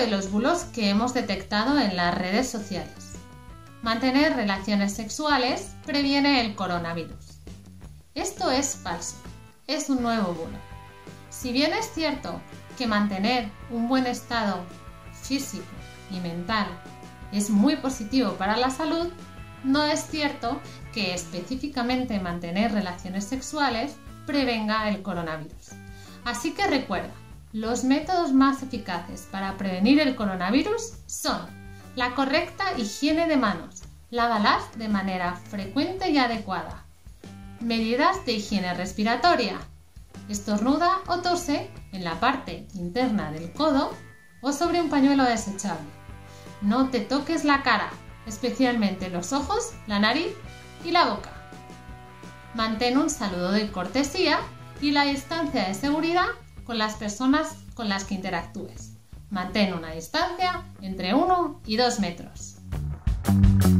de los bulos que hemos detectado en las redes sociales. Mantener relaciones sexuales previene el coronavirus. Esto es falso, es un nuevo bulo. Si bien es cierto que mantener un buen estado físico y mental es muy positivo para la salud, no es cierto que específicamente mantener relaciones sexuales prevenga el coronavirus. Así que recuerda, los métodos más eficaces para prevenir el coronavirus son la correcta higiene de manos, lávalas de manera frecuente y adecuada, medidas de higiene respiratoria, estornuda o tose en la parte interna del codo o sobre un pañuelo desechable. No te toques la cara, especialmente los ojos, la nariz y la boca. Mantén un saludo de cortesía y la distancia de seguridad con las personas con las que interactúes. Mantén una distancia entre 1 y 2 metros.